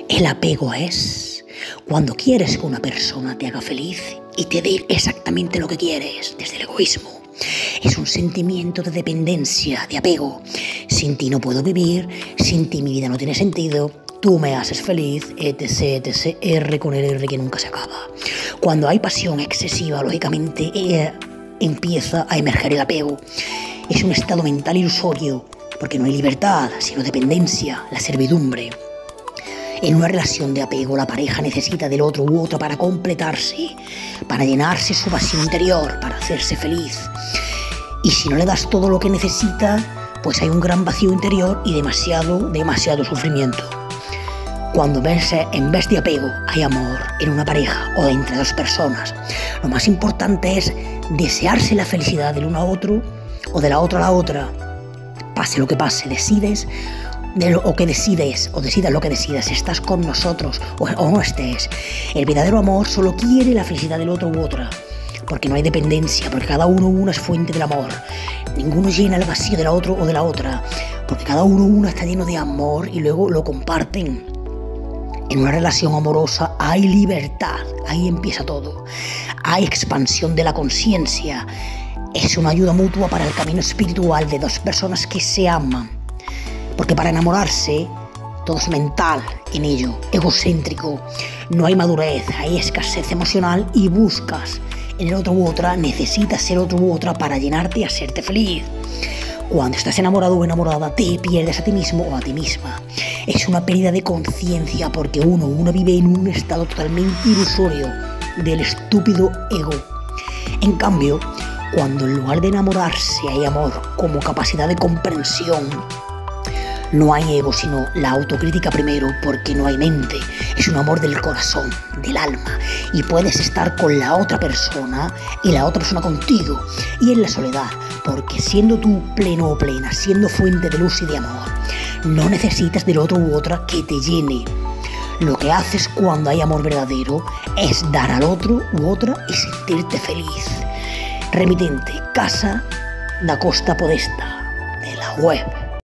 El apego es cuando quieres que una persona te haga feliz y te dé exactamente lo que quieres, desde el egoísmo. Es un sentimiento de dependencia, de apego. Sin ti no puedo vivir, sin ti mi vida no tiene sentido, tú me haces feliz, etc, etc, R con el R que nunca se acaba. Cuando hay pasión excesiva, lógicamente empieza a emerger el apego. Es un estado mental ilusorio, porque no hay libertad, sino dependencia, la servidumbre. En una relación de apego, la pareja necesita del otro u otra para completarse, para llenarse su vacío interior, para hacerse feliz. Y si no le das todo lo que necesita, pues hay un gran vacío interior y demasiado sufrimiento. Cuando en vez de apego hay amor en una pareja o entre dos personas, lo más importante es desearse la felicidad del uno a otro o de la otra a la otra. Pase lo que pase, decidas lo que decidas, estás con nosotros o no estés. El verdadero amor solo quiere la felicidad del otro u otra, porque no hay dependencia, porque cada uno es fuente del amor. Ninguno llena el vacío del otro o de la otra, porque cada uno está lleno de amor y luego lo comparten. En una relación amorosa hay libertad, ahí empieza todo. Hay expansión de la conciencia. Es una ayuda mutua para el camino espiritual de dos personas que se aman. Porque para enamorarse, todo es mental en ello, egocéntrico. No hay madurez, hay escasez emocional y buscas en el otro u otra, necesitas ser otro u otra para llenarte y hacerte feliz. Cuando estás enamorado o enamorada, te pierdes a ti mismo o a ti misma. Es una pérdida de conciencia porque uno vive en un estado totalmente ilusorio del estúpido ego. En cambio, cuando en lugar de enamorarse hay amor como capacidad de comprensión, no hay ego, sino la autocrítica primero, porque no hay mente. Es un amor del corazón, del alma. Y puedes estar con la otra persona y la otra persona contigo. Y en la soledad, porque siendo tú pleno o plena, siendo fuente de luz y de amor, no necesitas del otro u otra que te llene. Lo que haces cuando hay amor verdadero es dar al otro u otra y sentirte feliz. Remitente, Casa da Costa Podesta, de la web